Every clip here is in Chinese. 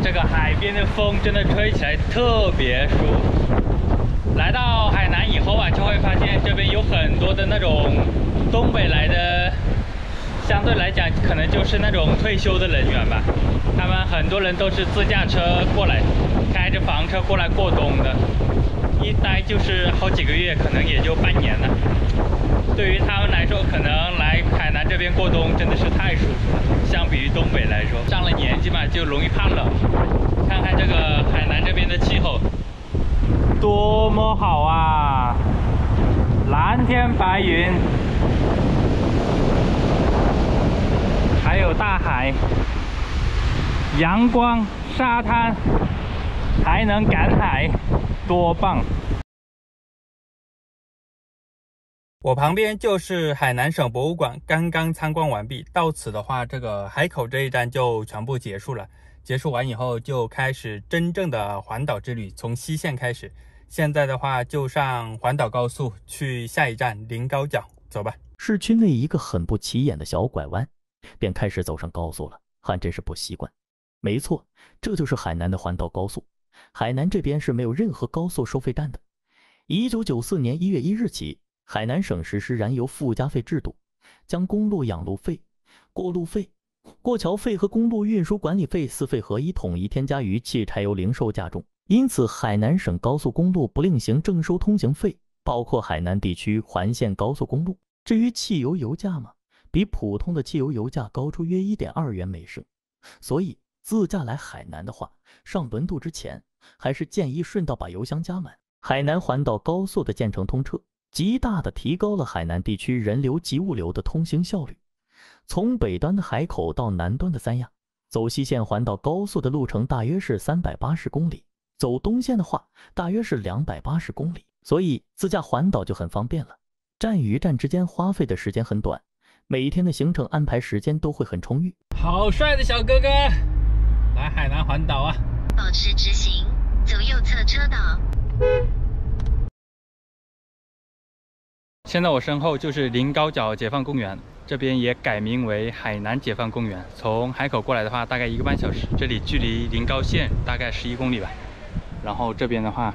这个海边的风真的吹起来特别舒服。来到海南以后啊，就会发现这边有很多的那种东北来的，相对来讲可能就是那种退休的人员吧。他们很多人都是自驾车过来，开着房车过来过冬的，一待就是好几个月，可能也就半年了。对于他们来说，可能来海南这边过冬真的是太舒服了。相比于东北来说，上了年纪嘛，就容易怕冷。看看这个海南这边的气候，多么好啊！蓝天白云，还有大海，阳光、沙滩，还能赶海，多棒！我旁边就是海南省博物馆，刚刚参观完毕。到此的话，这个海口这一站就全部结束了。结束完以后，就开始真正的环岛之旅，从西线开始。现在的话，就上环岛高速去下一站临高角，走吧。 市区内一个很不起眼的小拐弯，便开始走上高速了，还真是不习惯。没错，这就是海南的环岛高速。海南这边是没有任何高速收费站的。1994年1月1日起，海南省实施燃油附加费制度，将公路养路费、过路费、过桥费和公路运输管理费4费合一统一添加于汽柴油零售价中。因此，海南省高速公路不另行征收通行费，包括海南地区环线高速公路。至于汽油油价嘛，比普通的汽油油价高出约 1.2 元每升。所以自驾来海南的话，上轮渡之前还是建议顺道把油箱加满。海南环岛高速的建成通车，极大地提高了海南地区人流及物流的通行效率。从北端的海口到南端的三亚，走西线环岛高速的路程大约是380公里，走东线的话大约是280公里，所以自驾环岛就很方便了。站与站之间花费的时间很短，每一天的行程安排时间都会很充裕。 好帅的小哥哥，来海南环岛啊！ 保持直行，走右侧车道。 现在我身后就是临高角解放公园，这边也改名为海南解放公园。从海口过来的话，大概1个半小时，这里距离临高线大概11公里吧。然后这边的话，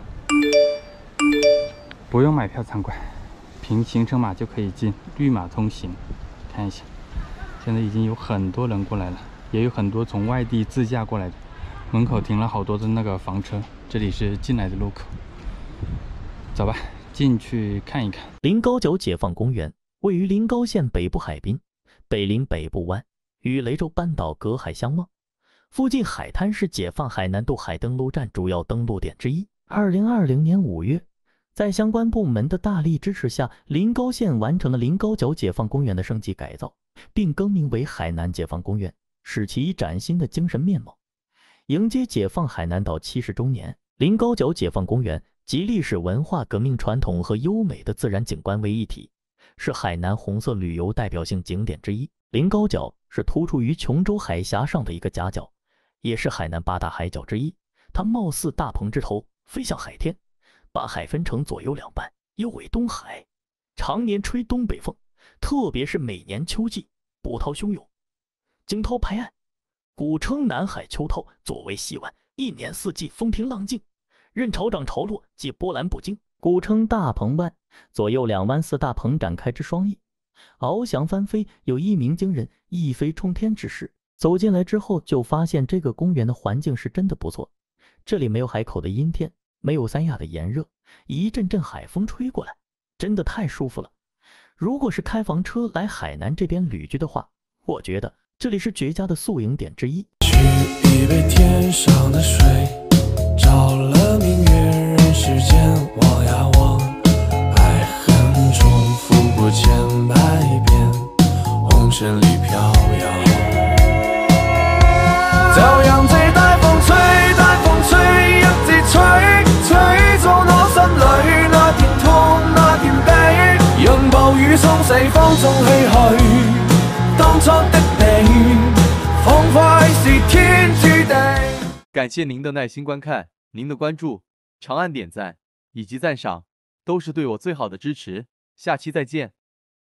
不用买票参观，凭行程码就可以进，绿码通行。看一下，现在已经有很多人过来了，也有很多从外地自驾过来的。门口停了好多的那个房车，这里是进来的路口。走吧，进去看一看。 临高角解放公园位于临高县北部海滨，北临北部湾，与雷州半岛隔海相望。附近海滩是解放海南渡海登陆站主要登陆点之一。2020年5月，在相关部门的大力支持下，临高县完成了临高角解放公园的升级改造，并更名为海南解放公园，使其以崭新的精神面貌。迎接解放海南岛70周年，临高角解放公园集历史文化革命传统和优美的自然景观为一体，是海南红色旅游代表性景点之一。临高角是突出于琼州海峡上的一个夹角，也是海南8大海角之一。它貌似大鹏之头，飞向海天，把海分成左右两半，又为东海，常年吹东北风，特别是每年秋季，波涛汹涌，惊涛拍岸，古称南海秋涛，作为西湾，一年四季风平浪静，任潮涨潮落，既波澜不惊，故称大鹏湾。左右两湾4大鹏展开之双翼，翱翔翻飞，有一鸣惊人，一飞冲天之势。走进来之后，就发现这个公园的环境是真的不错。这里没有海口的阴天，没有三亚的炎热，一阵阵海风吹过来，真的太舒服了。如果是开房车来海南这边旅居的话，我觉得这里是绝佳的宿营点之一。 取一杯天上的水，照了明月人世间，望呀望，爱恨重复过千百遍，红尘里飘摇。就讓這大風吹，大風吹，一直吹，吹到我心裏那片痛，那片悲，讓暴雨沖洗放縱唏噓，當初的你，歡快是天注定。 感謝您的耐心觀看，您的關注、長按點讚以及讚賞，都是對我最好的支持。下期再見。